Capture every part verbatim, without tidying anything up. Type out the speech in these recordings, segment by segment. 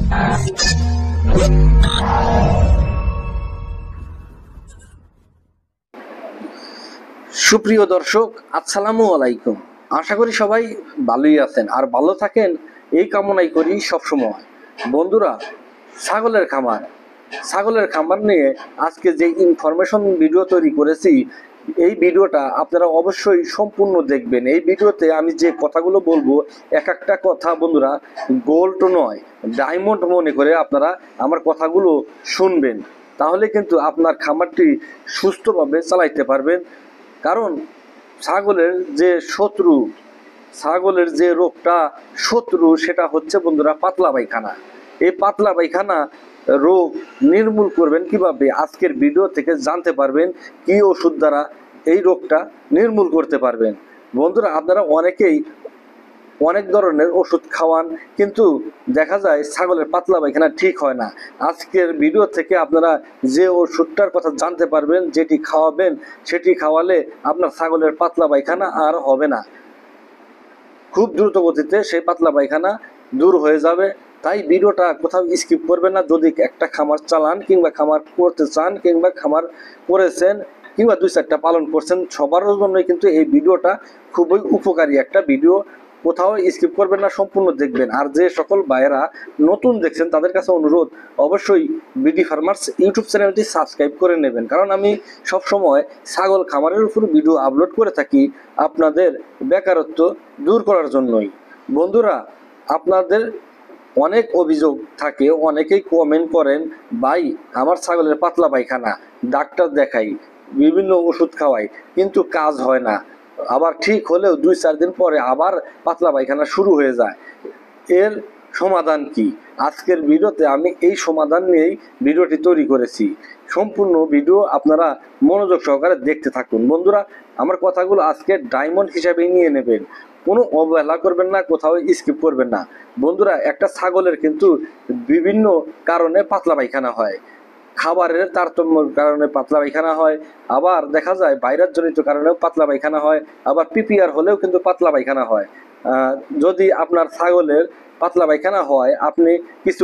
সুপ্রিয় দর্শক, আসসালামু আলাইকুম। আশা করি সবাই ভালোই আছেন আর ভালো থাকেন, এই কামনাই করি সবসময়। বন্ধুরা, ছাগলের খামার ছাগলের খামার নিয়ে আজকে যে ইনফরমেশন ভিডিও তৈরি করেছি, এই ভিডিওটা আপনারা অবশ্যই সম্পূর্ণ দেখবেন। এই ভিডিওতে আমি যে কথাগুলো বলবো, এক একটা কথা বন্ধুরা গোল্ড নয়, ডায়মন্ড মনে করে আপনারা আমার কথাগুলো শুনবেন। তাহলে কিন্তু আপনার খামারটি সুস্থভাবে চালাইতে পারবেন। কারণ ছাগলের যে শত্রু, ছাগলের যে রোগটা শত্রু, সেটা হচ্ছে বন্ধুরা পাতলা পায়খানা। এই পাতলা পায়খানা রোগ নির্মূল করবেন কিভাবে, আজকের ভিডিও থেকে জানতে পারবেন। কি ওষুধ দ্বারা এই রোগটা নির্মূল করতে পারবেন। বন্ধুরা, আপনারা অনেকেই অনেক ধরনের ওষুধ খাওয়ান, কিন্তু দেখা যায় ছাগলের পাতলা পায়খানা ঠিক হয় না। আজকের ভিডিও থেকে আপনারা যে ওষুধটার কথা জানতে পারবেন, যেটি খাওয়াবেন, সেটি খাওয়ালে আপনার ছাগলের পাতলা পায়খানা আর হবে না। খুব দ্রুত গতিতে সেই পাতলা পায়খানা দূর হয়ে যাবে। তাই ভিডিওটা কোথাও স্কিপ করবেন না। যদি একটা খামার চালান কিংবা খামার করতে চান কিংবা খামার করেছেন কিংবা দুই চারটা পালন করছেন, সবার জন্যই কিন্তু এই ভিডিওটা খুবই উপকারী একটা ভিডিও। কোথাও স্কিপ করবেন না, সম্পূর্ণ দেখবেন। আর যে সকল ভাইয়েরা নতুন দেখছেন তাদের কাছে অনুরোধ, অবশ্যই বিডি ফার্মার্স ইউটিউব চ্যানেলটি সাবস্ক্রাইব করে নেবেন। কারণ আমি সব সময় ছাগল খামারের উপর ভিডিও আপলোড করে থাকি আপনাদের বেকারত্ব দূর করার জন্যই। বন্ধুরা, আপনাদের অনেক অভিযোগ থাকে, অনেকেই কমেন্ট করেন, ভাই আমার ছাগলের পাতলা পায়খানা, ডাক্তার দেখাই, বিভিন্ন ওষুধ খাওয়াই, কিন্তু কাজ হয় না। আবার ঠিক হলেও দুই চার দিন পরে আবার পাতলা পায়খানা শুরু হয়ে যায়। এর সমাধান কি? আজকের ভিডিওতে আমি এই সমাধান নিয়েই ভিডিওটি তৈরি করেছি। সম্পূর্ণ ভিডিও আপনারা মনোযোগ সহকারে দেখতে থাকুন। বন্ধুরা, আমার কথাগুলো আজকে ডায়মন্ড হিসাবে নিয়ে নেবেন, কোনো অবহেলা করবেন না, কোথাও স্কিপ করবেন না। বন্ধুরা, একটা ছাগলের কিন্তু বিভিন্ন কারণে পাতলা পায়খানা হয়। খাবারের তারতম্যের কারণে পাতলা পায়খানা হয়, আবার দেখা যায় ভাইরাস জনিত কারণেও পাতলা পায়খানা হয়, আবার পিপিআর হলেও কিন্তু পাতলা পায়খানা হয়। যদি আপনার ছাগলের পাতলা পায়খানা হয়, আপনি কিছু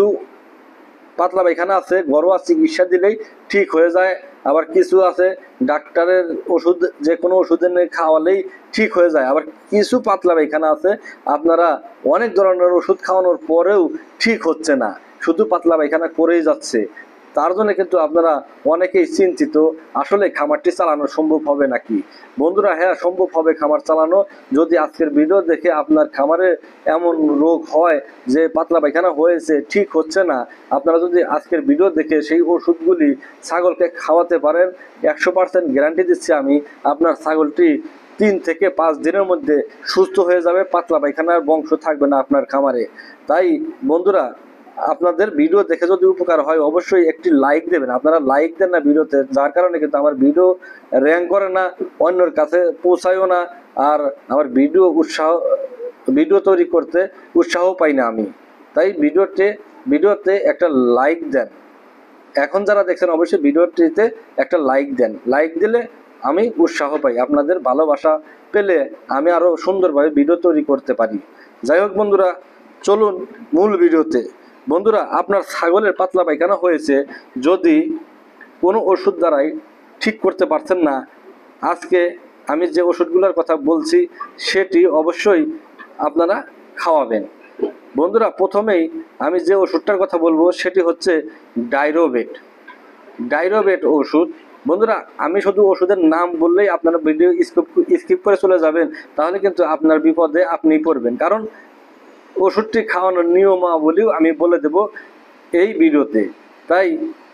পাতলা পায়খানা আছে ঘরোয়া চিকিৎসা দিলেই ঠিক হয়ে যায়, আবার কিছু আছে ডাক্তারের ওষুধ, যে কোনো ওষুধের খাওয়ালেই ঠিক হয়ে যায়। আবার কিছু পাতলা পায়খানা আছে আপনারা অনেক ধরনের ওষুধ খাওয়ানোর পরেও ঠিক হচ্ছে না, শুধু পাতলা পায়খানা করেই যাচ্ছে। তার জন্য কিন্তু আপনারা অনেকেই চিন্তিত, আসলে খামারটি চালানো সম্ভব হবে নাকি। বন্ধুরা, হ্যাঁ সম্ভব হবে খামার চালানো, যদি আজকের ভিডিও দেখে আপনার খামারে এমন রোগ হয় যে পাতলা পায়খানা হয়েছে, ঠিক হচ্ছে না, আপনারা যদি আজকের ভিডিও দেখে সেই ওষুধগুলি ছাগলকে খাওয়াতে পারেন, একশো পার্সেন্ট গ্যারান্টি দিচ্ছি আমি, আপনার ছাগলটি তিন থেকে পাঁচ দিনের মধ্যে সুস্থ হয়ে যাবে, পাতলা পায়খানার বংশ থাকবে না আপনার খামারে। তাই বন্ধুরা, আপনাদের ভিডিও দেখে যদি উপকার হয়, অবশ্যই একটি লাইক দেবেন। আপনারা লাইক দেন না ভিডিওতে, যার কারণে কিন্তু আমার ভিডিও র্যাঙ্ক করে না, অন্যের কাছে পৌঁছায়ও না, আর আমার ভিডিও উৎসাহ ভিডিও তৈরি করতে উৎসাহ পাই না আমি। তাই ভিডিওতে ভিডিওতে একটা লাইক দেন। এখন যারা দেখছেন অবশ্যই ভিডিওটিতে একটা লাইক দেন। লাইক দিলে আমি উৎসাহ পাই, আপনাদের ভালোবাসা পেলে আমি আরও সুন্দরভাবে ভিডিও তৈরি করতে পারি। যাই হোক বন্ধুরা, চলুন মূল ভিডিওতে। বন্ধুরা, আপনার ছাগলের পাতলা পায়খানা হয়েছে, যদি কোনো ওষুধ দ্বারাই ঠিক করতে পারছেন না, আজকে আমি যে ওষুধগুলোর কথা বলছি সেটি অবশ্যই আপনারা খাওয়াবেন। বন্ধুরা, প্রথমেই আমি যে ওষুধটার কথা বলবো সেটি হচ্ছে ডাইরোবেট। ডাইরোবেট ওষুধ। বন্ধুরা, আমি শুধু ওষুধের নাম বললেই আপনারা ভিডিও স্কিপ স্কিপ করে চলে যাবেন, তাহলে কিন্তু আপনার বিপদে আপনি পড়বেন। কারণ ওষুধটি খাওয়ানোর নিয়মাবলীও আমি বলে দেব এই ভিডিওতে। তাই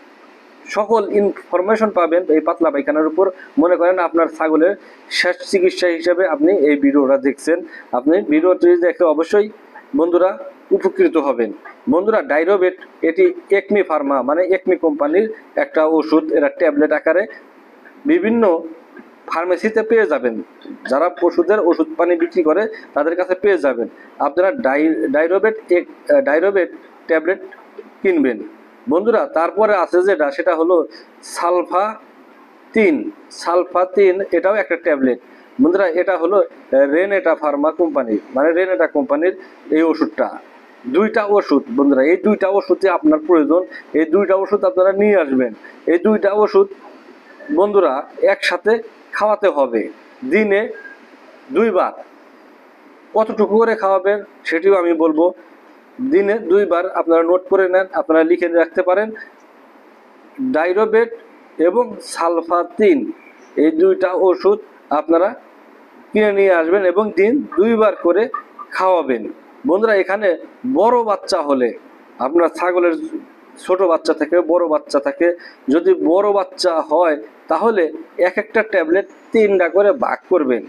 সকল ইনফরমেশন পাবেন এই পাতলা পায়খানার উপর। মনে করেন আপনার ছাগলের শেষ চিকিৎসা হিসেবে আপনি এই ভিডিওটা দেখছেন, আপনি ভিডিওটি দেখে অবশ্যই বন্ধুরা উপকৃত হবেন। বন্ধুরা, ডাইরোবেট এটি একমি ফার্মা মানে একমি কোম্পানির একটা ওষুধ, এরা ট্যাবলেট আকারে বিভিন্ন ফার্মেসিতে পেয়ে যাবেন। যারা পশুদের ওষুধ পানি বিক্রি করে তাদের কাছে পেয়ে যাবেন। আপনারা ডাই ডাইরোবেট এক ডাইরোবেট ট্যাবলেট কিনবেন। বন্ধুরা, তারপরে আছে যেটা, সেটা হলো সালফা তিন সালফা তিন এটাও একটা ট্যাবলেট। বন্ধুরা, এটা হলো রেনেটা ফার্মা কোম্পানির মানে রেনেটা কোম্পানির এই ওষুধটা। দুইটা ওষুধ বন্ধুরা, এই দুইটা ওষুধই আপনার প্রয়োজন। এই দুইটা ওষুধ আপনারা নিয়ে আসবেন। এই দুইটা ওষুধ বন্ধুরা একসাথে খাওয়াতে হবে দিনে দুইবার। কতটুকু করে খাওয়াবেন সেটিও আমি বলবো। দিনে দুইবার আপনারা নোট করে নেন, আপনারা লিখে রাখতে পারেন। ডাইরোবেট এবং সালফাতিন এই দুইটা ওষুধ আপনারা কিনে নিয়ে আসবেন এবং দিন দুইবার করে খাওয়াবেন। বন্ধুরা এখানে বড় বাচ্চা হলে, আপনার ছাগলের ছোট বাচ্চা থেকে বড় বাচ্চা থাকে, যদি বড় বাচ্চা হয় তাহলে এক একটা ট্যাবলেট তিনটা করে ভাগ করবেন।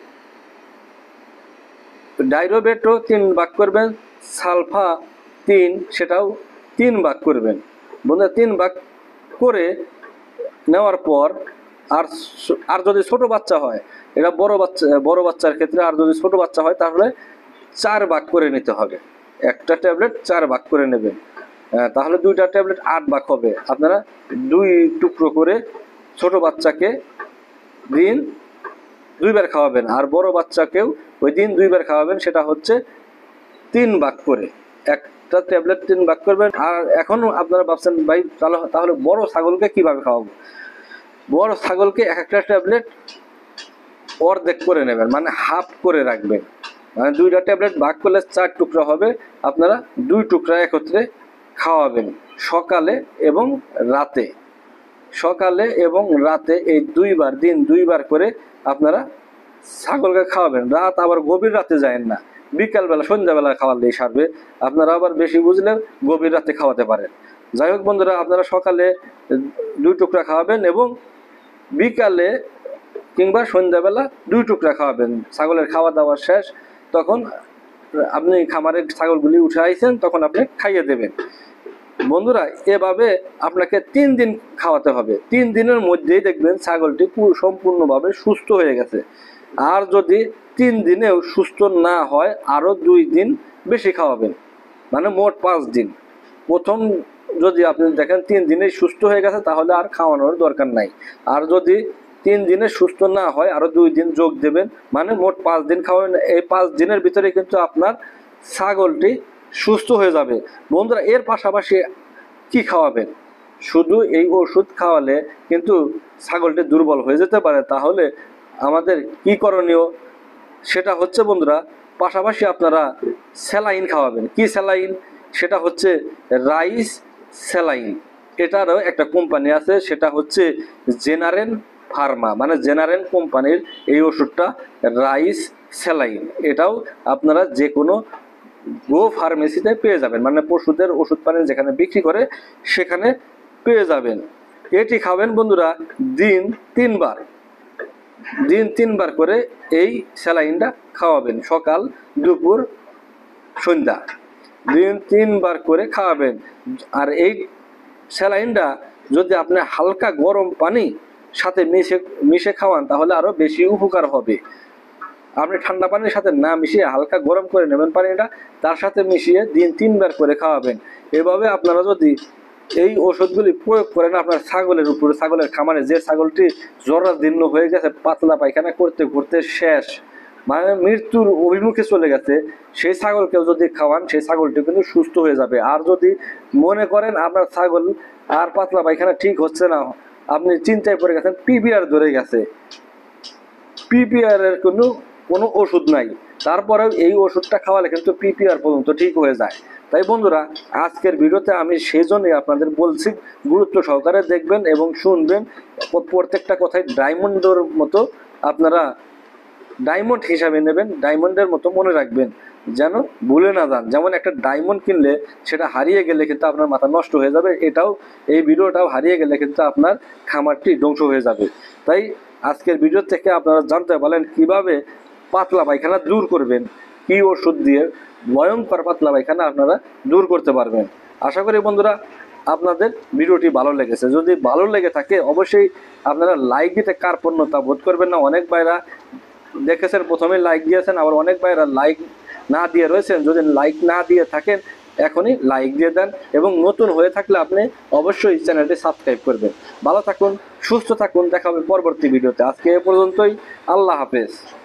ডাইরোবেটও তিন ভাগ করবেন, সালফা তিন সেটাও তিন ভাগ করবেন। বন্ধুরা তিন ভাগ করে নেওয়ার পর আর আর যদি ছোট বাচ্চা হয়, এটা বড় বাচ্চা বড় বাচ্চার ক্ষেত্রে, আর যদি ছোট বাচ্চা হয় তাহলে চার ভাগ করে নিতে হবে। একটা ট্যাবলেট চার ভাগ করে নেবেন, তাহলে দুইটা ট্যাবলেট আট ভাগ হবে। আপনারা দুই টুকরো করে ছোট বাচ্চাকে দিন দুইবার খাওয়াবেন, আর বড় বাচ্চাকেও ওই দিন দুইবার খাওয়াবেন। সেটা হচ্ছে তিন ভাগ করে, একটা ট্যাবলেট তিন ভাগ করবেন। আর এখন আপনারা ভাবছেন ভাই তাহলে বড় ছাগলকে কিভাবে খাওয়াবো? বড় ছাগলকে এক একটা ট্যাবলেট অর্ধেক করে নেবেন, মানে হাফ করে রাখবেন। মানে দুইটা ট্যাবলেট ভাগ করলে চার টুকরা হবে, আপনারা দুই টুকরা একত্রে খাওয়াবেন সকালে এবং রাতে। সকালে এবং রাতে এই দুইবার, দিন দুইবার করে আপনারা ছাগলকে খাওয়াবেন। রাত আবার গভীর রাতে যায়েন না, বিকালবেলা সন্ধ্যাবেলা খাওয়ালেই সারবে। আপনারা আবার বেশি বুঝলে গভীর রাতে খাওয়াতে পারেন। যাই হোক বন্ধুরা, আপনারা সকালে দুই টুকরা খাওয়াবেন এবং বিকালে কিংবা সন্ধ্যাবেলা দুই টুকরা খাওয়াবেন। ছাগলের খাওয়া দাওয়া শেষ, তখন আপনি খামারের ছাগলগুলি উঠে আইছেন, তখন আপনি খাইয়ে দেবেন। বন্ধুরা এভাবে আপনাকে তিন দিন খাওয়াতে হবে। তিন দিনের মধ্যেই দেখবেন ছাগলটি পুরো সম্পূর্ণভাবে সুস্থ হয়ে গেছে। আর যদি তিন দিনেও সুস্থ না হয়, আরও দুই দিন বেশি খাওয়াবেন, মানে মোট পাঁচ দিন। প্রথম যদি আপনি দেখেন তিন দিনে সুস্থ হয়ে গেছে তাহলে আর খাওয়ানোর দরকার নাই। আর যদি তিন দিনে সুস্থ না হয় আরও দুই দিন যোগ দেবেন, মানে মোট পাঁচ দিন খাওয়াবেন। এই পাঁচ দিনের ভিতরে কিন্তু আপনার ছাগলটি সুস্থ হয়ে যাবে। বন্ধুরা এর পাশাপাশি কি খাওয়াবেন? শুধু এই ওষুধ খাওয়ালে কিন্তু ছাগলটি দুর্বল হয়ে যেতে পারে। তাহলে আমাদের কি করণীয়? সেটা হচ্ছে বন্ধুরা, পাশাপাশি আপনারা স্যালাইন খাওয়াবেন। কি স্যালাইন? সেটা হচ্ছে রাইস স্যালাইন। এটারও একটা কোম্পানি আছে, সেটা হচ্ছে জেনারেল ফার্মা, মানে জেনারেল কোম্পানির এই ওষুধটা রাইস স্যালাইন। এটাও আপনারা যে কোনো গো ফার্মেসিতে পেয়ে যাবেন, মানে পশুদের ওষুধ পানি যেখানে বিক্রি করে সেখানে পেয়ে যাবেন। এটি খাবেন বন্ধুরা দিন তিনবার, দিন তিনবার করে এই স্যালাইনটা খাওয়াবেন, সকাল দুপুর সন্ধ্যা, দিন তিনবার করে খাওয়াবেন। আর এই স্যালাইনটা যদি আপনি হালকা গরম পানি সাথে মিশে মিশে খাওয়ান তাহলে আরও বেশি উপকার হবে। আপনি ঠান্ডা পানির সাথে না মিশিয়ে হালকা গরম করে নেবেন পানিটা, তার সাথে মিশিয়ে দিন তিনবার করে খাওয়াবেন। এভাবে আপনারা যদি এই ওষুধগুলি প্রয়োগ করেন আপনার ছাগলের উপরে, ছাগলের খামারে যে ছাগলটি জরাজীর্ণ হয়ে গেছে, পাতলা পায়খানা করতে করতে শেষ, মানে মৃত্যুর অভিমুখে চলে গেছে, সেই ছাগলকেও যদি খাওয়ান সেই ছাগলটি কিন্তু সুস্থ হয়ে যাবে। আর যদি মনে করেন আপনার ছাগল আর পাতলা পায়খানা ঠিক হচ্ছে না, আপনি চিন্তায় পড়ে গেছেন, পিপিআর ধরে গেছে, পিপিআর এর কোনো কোনো ওষুধ নাই, তারপরেও এই ওষুধটা খাওয়ালে কিন্তু পিপিআর পর্যন্ত ঠিক হয়ে যায়। তাই বন্ধুরা আজকের ভিডিওতে আমি সেই জন্যই আপনাদের বলছি গুরুত্ব সহকারে দেখবেন এবং শুনবেন। প্রত্যেকটা কথাই ডায়মন্ডের মতো আপনারা ডায়মন্ড হিসাবে নেবেন, ডায়মন্ডের মতো মনে রাখবেন, যেন ভুলে না যান। যেমন একটা ডায়মন্ড কিনলে সেটা হারিয়ে গেলে কিন্তু আপনার মাথা নষ্ট হয়ে যাবে, এটাও এই ভিডিওটাও হারিয়ে গেলে কিন্তু আপনার খামারটি ধ্বংস হয়ে যাবে। তাই আজকের ভিডিও থেকে আপনারা জানতে পারলেন কিভাবে পাতলা পায়খানা দূর করবেন, কি ওষুধ দিয়ে ভয়ঙ্কর পাতলা পায়খানা আপনারা দূর করতে পারবেন। আশা করি বন্ধুরা আপনাদের ভিডিওটি ভালো লেগেছে। যদি ভালো লেগে থাকে অবশ্যই আপনারা লাইক দিতে কার্পণ্যতা বোধ করবেন না। অনেক ভাইরা দেখেছেন প্রথমে লাইক দিয়েছেন, আবার অনেক ভাইরা লাইক না দিয়ে রয়েছেন। যদি লাইক না দিয়ে থাকেন এখনই লাইক দিয়ে দেন এবং নতুন হয়ে থাকলে আপনি অবশ্যই চ্যানেলটি সাবস্ক্রাইব করবেন। ভালো থাকুন, সুস্থ থাকুন, দেখা হবে পরবর্তী ভিডিওতে। আজকে এ পর্যন্তই, আল্লাহ হাফেজ।